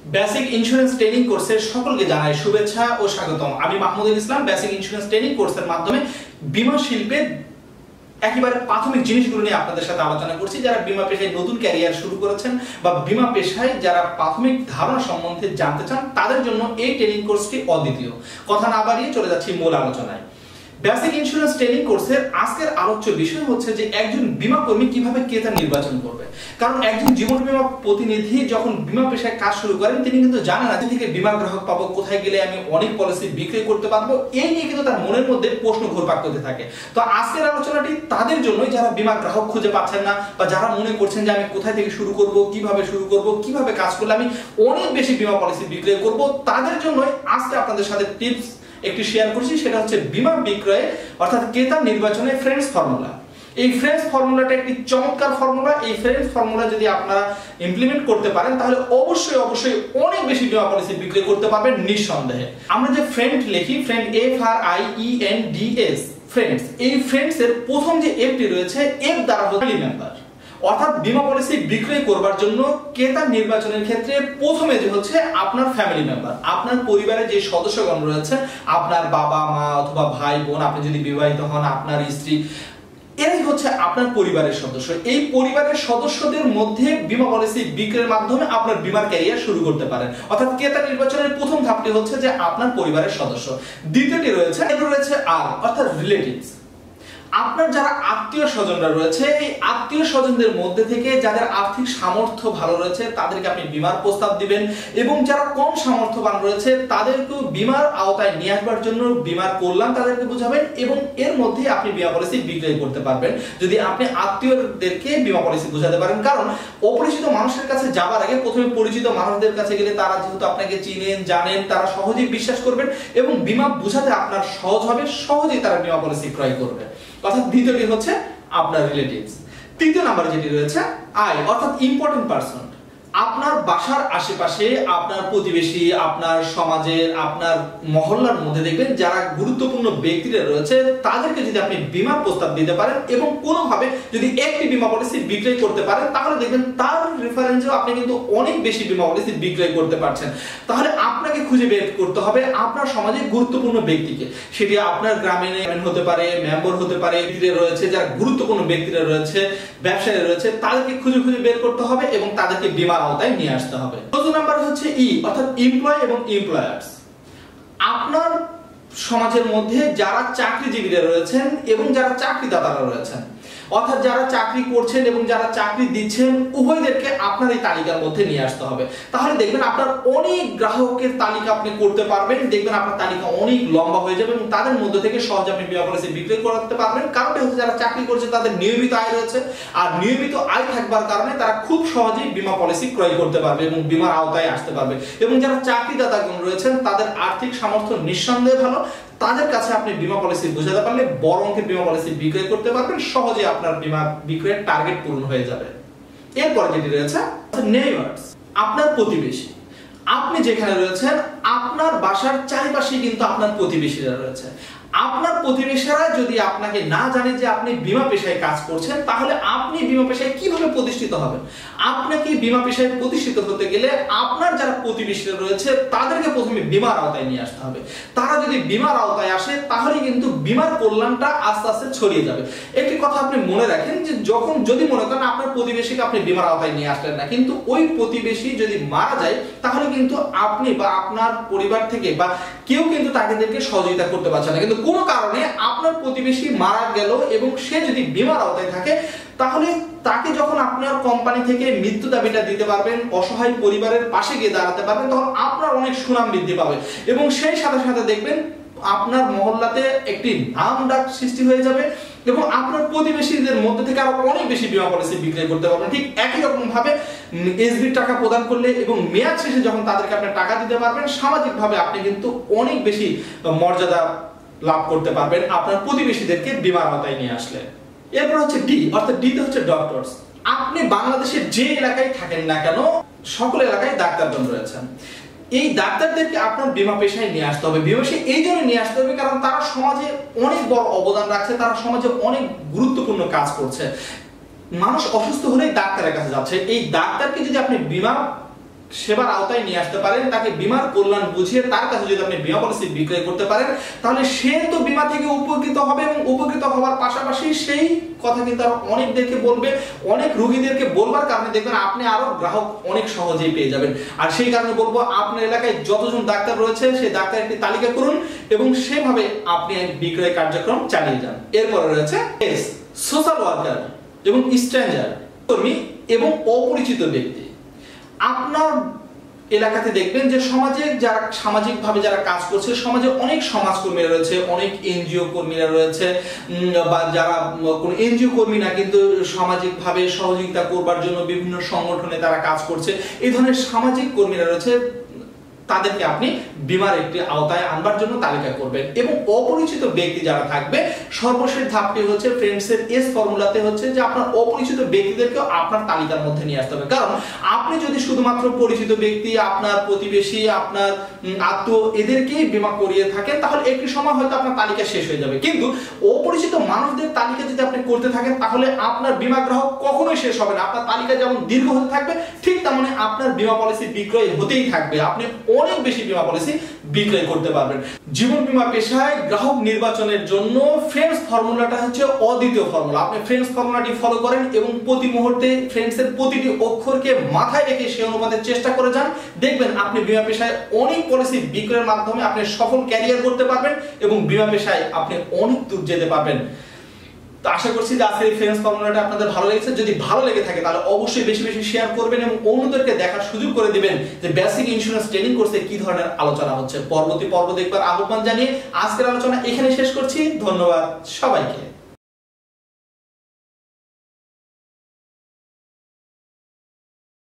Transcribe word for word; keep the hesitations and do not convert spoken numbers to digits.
Basic insurance training কোর্সের সকলকে জানাই শুভেচ্ছা ও স্বাগতম। আমি Mahmudul Islam. Basic insurance training কোর্সের মাধ্যমে বীমা শিল্পের একেবারে প্রাথমিক জিনিসগুলো নিয়ে আপনাদের সাথে আলোচনা করছি। যারা বীমা পেশায় নতুন ক্যারিয়ার শুরু করেছেন বা বীমা পেশায় যারা প্রাথমিক ধারণা সম্বন্ধে জানতে চান, তাদের জন্য এই ট্রেনিং কোর্সটি অদ্বিতীয়। কথা না বাড়িয়ে চলে যাচ্ছি মূল আলোচনায়। বেসিক ইন্স্যুরেন্স ট্রেনিং কোর্সের আজকের আলোচ্য বিষয় হচ্ছে যে একজন বীমা কর্মী কিভাবে ক্রেতা নির্বাচন করবে। কারণ একজন জীবন বীমা প্রতিনিধি যখন বীমা পেশায় কাজ শুরু করেন, তিনি কিন্তু জানেন না থেকে বীমা গ্রাহক পাবো, কোথায় গেলে আমি অনেক পলিসি বিক্রি করতে পারবো। এই নিয়ে কিন্তু তার মনের মধ্যে প্রশ্ন ঘুরপাক করতে থাকে। তো আজকের আলোচনাটি তাদের জন্যই যারা বীমা গ্রাহক খুঁজে পাচ্ছেন না বা যারা মনে করছেন যে আমি কোথায় থেকে শুরু করব, কিভাবে শুরু করব, কিভাবে কাজ করলে আমি অনেক বেশি বীমা পলিসি বিক্রি করব। তাদের জন্যই আজকে আপনাদের সাথে টিপস একটি শেয়ার করছি, সেটা হচ্ছে বীমা বিক্রয়ে অর্থাৎ ক্রেতা নির্বাচনে ফ্রেন্ডস ফর্মুলা। এই ফ্রেন্ডস ফর্মুলাটা একটি চমৎকার ফর্মুলা। এই ফ্রেন্ডস ফর্মুলা যদি আপনারা ইমপ্লিমেন্ট করতে পারেন, তাহলে অবশ্যই অবশ্যই অনেক বেশি বীমা পলিসি বিক্রি করতে পারবেন নিঃসন্দেহে। আমরা যে ফ্রেন্ড লিখি, friend F R I E N D S, friends, এই ফ্রেন্ডস এর প্রথম যে এফটি রয়েছে, এফ দ্বারা হচ্ছে মেম্বার। অর্থাৎ বীমা পলিসি বিক্রয় করবার জন্য ক্রেতা নির্বাচনের ক্ষেত্রে প্রথমে যে হচ্ছে আপনার ফ্যামিলি মেম্বার, আপনার পরিবারের যে সদস্যগণ রয়েছে, আপনার বাবা মা অথবা ভাই বোন, আপনি যদি বিবাহিত হন, আপনার স্ত্রী, এরাই হচ্ছে আপনার পরিবারের সদস্য। এই পরিবারের সদস্যদের মধ্যে বীমা পলিসি বিক্রয়ের মাধ্যমে আপনার বীমার ক্যারিয়ার শুরু করতে পারেন। অর্থাৎ ক্রেতা নির্বাচনের প্রথম ধাপটি হচ্ছে যে আপনার পরিবারের সদস্য। দ্বিতীয়টি রয়েছে রয়েছে আর অর্থাৎ রিলেটিভস। আপনার যারা আত্মীয় স্বজনরা রয়েছে, এই আত্মীয় স্বজনদের মধ্যে থেকে যাদের আর্থিক সামর্থ্য ভালো রয়েছে, তাদেরকে আপনি বীমার প্রস্তাব দিবেন। এবং যারা কম সামর্থ্যবান রয়েছে, তাদেরকেও বীমার আওতায় নিয়ে আসবার জন্য বীমার কল্যাণ তাদেরকে বোঝাবেন এবং এর মধ্যে আপনি বীমা পলিসি বিক্রয় করতে পারবেন যদি আপনি আত্মীয়দেরকে বীমা পলিসি বোঝাতে পারেন। কারণ অপরিচিত মানুষের কাছে যাবার আগে প্রথমে পরিচিত মানুষদের কাছে গেলে তারা যেহেতু আপনাকে চিনেন, জানেন, তারা সহজেই বিশ্বাস করবেন এবং বীমা বোঝাতে আপনার সহজ হবে, সহজেই তারা বীমা পলিসি ক্রয় করবে। অর্থাৎ দ্বিতীয়টি হচ্ছে আপনার রিলেটিভস। তৃতীয় নাম্বার যেটি রয়েছে আই অর্থাৎ ইম্পর্টেন্ট পারসন। আপনার বাসার আশেপাশে আপনার প্রতিবেশী, আপনার সমাজের, আপনার মহল্লার মধ্যে দেখবেন যারা গুরুত্বপূর্ণ ব্যক্তিরা রয়েছে, তাদেরকে যদি আপনি বীমার প্রস্তাব দিতে পারেন এবং কোনোভাবে যদি একটি বীমা পলিসি বিক্রয় করতে পারেন, তাহলে দেখবেন তার রেফারেন্সেও আপনি কিন্তু অনেক বেশি বীমা পলিসি বিক্রয় করতে পারছেন। তাহলে আপনাকে খুঁজে বের করতে হবে আপনার সমাজে গুরুত্বপূর্ণ ব্যক্তিকে। সেটি আপনার গ্রামে হতে পারে, মেম্বার হতে পারে, রয়েছে যারা গুরুত্বপূর্ণ ব্যক্তিরা রয়েছে, ব্যবসায়ী রয়েছে, তাদেরকে খুঁজে খুঁজে বের করতে হবে এবং তাদেরকে বীমা আওতায় নিয়ে আসতে হবে। চতুর্থ নাম্বার হচ্ছে ই অর্থাৎ এমপ্লয় এবং এমপ্লয়ার্স। আপনার সমাজের মধ্যে যারা চাকরিজীবীরা রয়েছেন এবং যারা চাকরিদাতারা রয়েছেন, অর্থাৎ যারা চাকরি করছেন এবং যারা চাকরি দিচ্ছেন, উভয়দেরকে আপনার এই তালিকার মধ্যে নিয়ে আসতে হবে। তাহলে দেখবেন আপনার অনেক গ্রাহকের তালিকা আপনি করতে পারবেন। দেখবেন আপনার তালিকা অনেক লম্বা হয়ে যাবে এবং তাদের মধ্যে থেকে সহজে আপনি বীমা পলিসি বিক্রয় করতে পারবেন। কারণটা হচ্ছে যারা চাকরি করছে তাদের নিয়মিত আয় রয়েছে, আর নিয়মিত আয় থাকবার কারণে তারা খুব সহজেই বীমা পলিসি ক্রয় করতে পারবে এবং বীমার আওতায় আসতে পারবে। এবং যারা চাকরিদাতাগণ রয়েছেন, তাদের আর্থিক সামর্থ্য নিঃসন্দেহে ভালো, তাদের কাছে আপনি বীমা পলিসি বোঝাতে পারলে বড় অঙ্কের বীমা পলিসি বিক্রয় করতে পারবেন, সহজে আপনার বীমা বিক্রয়ের টার্গেট পূরণ হয়ে যাবে। এরপর যেটি রয়েছে নেইবার্স, আপনার প্রতিবেশী। আপনি যেখানে রয়েছেন, আপনার বাসার চারিপাশে কিন্তু আপনার প্রতিবেশীরা রয়েছে। আপনার প্রতিবেশীরা যদি আপনাকে না জানে যে আপনি বীমা পেশায় কাজ করছেন, তাহলে আপনি বীমা পেশায় কিভাবে প্রতিষ্ঠিত হবেন? আপনাকে বীমা পেশায় প্রতিষ্ঠিত হতে গেলে আপনার যারা প্রতিবেশীরা রয়েছে, তাদেরকে প্রথমে বীমার আওতায় নিয়ে আসতে হবে। তারা যদি বীমার আওতায় আসে, তাহলে কিন্তু বীমার কল্যাণটা আস্তে আস্তে ছড়িয়ে যাবে। একটি কথা আপনি মনে রাখেন যে যখন যদি মনে করেন আপনার প্রতিবেশীকে আপনি বীমার আওতায় নিয়ে আসলেন না, কিন্তু ওই প্রতিবেশী যদি মারা যায়, তাহলে কিন্তু আপনি বা আপনার পরিবার থেকে বা কেউ কিন্তু তাদেরকে সহযোগিতা করতে পারছে না। কিন্তু কোনো কারণে আপনার প্রতিবেশী মারা গেল এবং সে যদি বীমার আওতায় থাকে, তাহলে তাকে যখন আপনার কোম্পানি থেকে মৃত্যু দাবিটা দিতে পারবেন, অসহায় পরিবারের পাশে গিয়ে দাঁড়াতে পারবেন, তখন আপনার অনেক সুনাম বৃদ্ধি পাবে এবং সেই সাথে সাথে দেখবেন আপনার মহল্লাতে একটি নাম ডাক সৃষ্টি হয়ে যাবে এবং আপনার প্রতিবেশীদের মধ্যে থেকে আরো অনেক বেশি বীমা পলিসি বিক্রয় করতে পারবেন। ঠিক একই রকম ভাবে এসবি টাকা প্রদান করলে এবং মেয়াদ শেষে যখন তাদেরকে আপনি টাকা দিতে পারবেন, সামাজিক ভাবে আপনি কিন্তু অনেক বেশি মর্যাদা লাভ করতে পারবেন আপনার প্রতিবেশীদেরকে বীমার আওতায় নিয়ে আসলে। এরপর হচ্ছে ডি অর্থাৎ ডি তে হচ্ছে ডক্টরস। আপনি বাংলাদেশের যে এলাকায় থাকেন না কেন, সকল এলাকায় ডাক্তারগণ রয়েছেন। এই ডাক্তারদেরকে আপনার বীমা পেশায় নিয়ে আসতে হবে। বীমা পেশায় এই জন্য নিয়ে আসতে হবে কারণ তারা সমাজে অনেক বড় অবদান রাখছে, তারা সমাজে অনেক গুরুত্বপূর্ণ কাজ করছে। মানুষ অসুস্থ হলেই ডাক্তারের কাছে যাচ্ছে। এই ডাক্তারকে যদি আপনি বীমা সেবার আওতায় নিয়ে আসতে পারেন, তাকে বীমার কল্যাণ বুঝিয়ে তার কাছে যদি আপনি বীমা পলিসি বিক্রয় করতে পারেন, তাহলে সে তো বীমা থেকে উপকৃত হবে এবং উপকৃত হওয়ার পাশাপাশি সেই কথা কিন্তু আরো অনেকদেরকে বলবে, অনেক রোগীদেরকে বলবার কারণে দেখবেন আপনি আরো গ্রাহক অনেক সহজেই পেয়ে যাবেন। আর সেই কারণে বলবো, আপনার এলাকায় যতজন ডাক্তার রয়েছে সেই ডাক্তার একটি তালিকা করুন এবং সেভাবে আপনি বিক্রয় কার্যক্রম চালিয়ে যান। এরপরে রয়েছে সোশ্যাল ওয়ার্কার এবং স্ট্রেঞ্জার কর্মী এবং অপরিচিত ব্যক্তি। আপনার এলাকাতে দেখবেন যে সমাজে যারা সামাজিকভাবে যারা কাজ করছে, সমাজে অনেক সমাজকর্মীরা রয়েছে, অনেক এনজিও কর্মীরা রয়েছে, বা যারা কোনো এনজিও কর্মী না কিন্তু সামাজিকভাবে সহযোগিতা করবার জন্য বিভিন্ন সংগঠনে তারা কাজ করছে, এই ধরনের সামাজিক কর্মীরা রয়েছে, তাদেরকে আপনি বীমার একটি আওতায় আনবার জন্য তালিকা করবেন। এবং অপরিচিত ব্যক্তি যারা থাকবে, সর্বশেষ ধাপটি হচ্ছে ফ্রেন্ডসের এস ফর্মুলাতে হচ্ছে যে আপনার অপরিচিত ব্যক্তিদেরকে আপনার তালিকার মধ্যে নিয়ে আসতে হবে। কারণ আপনি যদি শুধুমাত্র পরিচিত ব্যক্তি, আপনার প্রতিবেশী, আপনার আত্মীয় এদেরকেই বীমা করিয়ে থাকেন, তাহলে একটি সময় হয়তো আপনার তালিকা শেষ হয়ে যাবে। কিন্তু অপরিচিত মানুষদের তালিকা যদি আপনি করতে থাকেন, তাহলে আপনার বীমা গ্রাহক কখনোই শেষ হবে না। আপনার তালিকা যেমন দীর্ঘ হতে থাকবে, ঠিক তেমনি আপনার বীমা পলিসি বিক্রয় হতেই থাকবে। আপনি অনেক বেশি বীমা পলিসি বিক্রয় করতে পারবেন। জীবন বীমা পেশায় গ্রাহক নির্বাচনের জন্য ফ্রেন্ডস ফর্মুলাটা হচ্ছে অদ্বিতীয় ফর্মুলা। আপনি ফ্রেন্ডস ফর্মুলাটি ফলো করেন এবং প্রতি মুহূর্তে ফ্রেন্ডসের প্রতিটি অক্ষরকে মাথায় রেখে সেই অনুপাতে চেষ্টা করে যান। দেখবেন আপনি বীমা পেশায় অনেক পলিসি বিক্রয়ের মাধ্যমে আপনি সফল ক্যারিয়ার করতে পারবেন এবং বীমা পেশায় আপনি অনেক দূর যেতে পারবেন। তো আশা করছি যে আজকের এই ফ্রেন্ডস ফর্মুলাটা আপনাদের ভালো লেগেছে। যদি ভালো লেগে থাকে তাহলে অবশ্যই বেশি বেশি শেয়ার করবেন এবং অন্যদেরকে দেখার সুযোগ করে দিবেন যে বেসিক ইন্স্যুরেন্স ট্রেনিং কোর্সে কি ধরনের আলোচনা হচ্ছে। পরবর্তী পর্ব দেখবার আহ্বান জানিয়ে আজকের আলোচনা এখানে শেষ করছি। ধন্যবাদ সবাইকে।